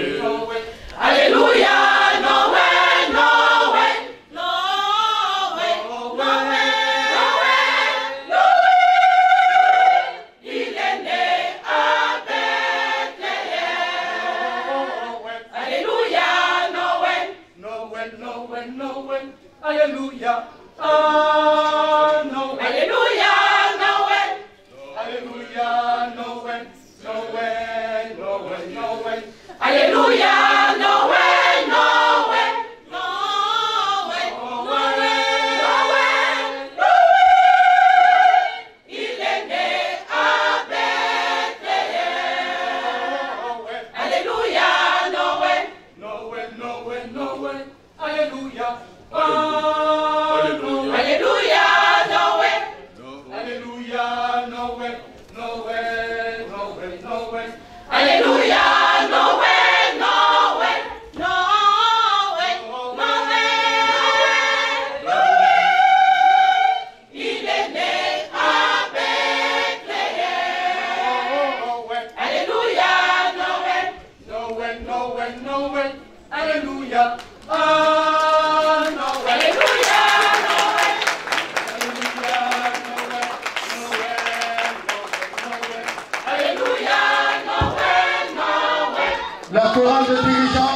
Alléluia, Noël, Noël, Noël, Noël, Noël, il est né à Bethléem. Alléluia, Noël, Noël, Noël, Noël, Alléluia, Noël, Alléluia, Noël, Alléluia, Noël, Noël, Noël, Noël, Alléluia, Noël, Noël, Noël, Noël, Noël, il est né à Bethléem. Alléluia, Noël, Noël, Noël, Noël, Alléluia, Alléluia, Noël, Alléluia, Noël, Noël, Noël, Noël, Alléluia, Noël, Noël, Noël, Noël, il est né à Bethléem. Alléluia, Noël, Noël, Noël, Noël, Alléluia, Noël, Alléluia, Noël, Alléluia, Noël, Noël. La chorale de dirigeants.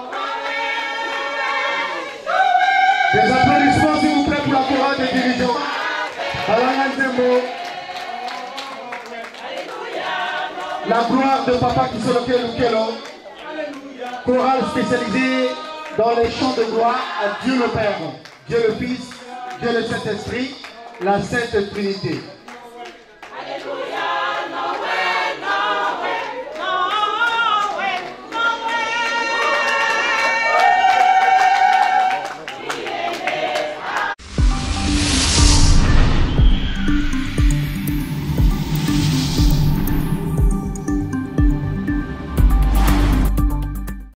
Des applaudissements s'il vous plaît pour la chorale de dirigeants. La gloire de Papa Kisoloke Lukelo. Chorale spécialisée dans les chants de gloire à Dieu le Père, Dieu le Fils, Dieu le Saint-Esprit, la Sainte Trinité.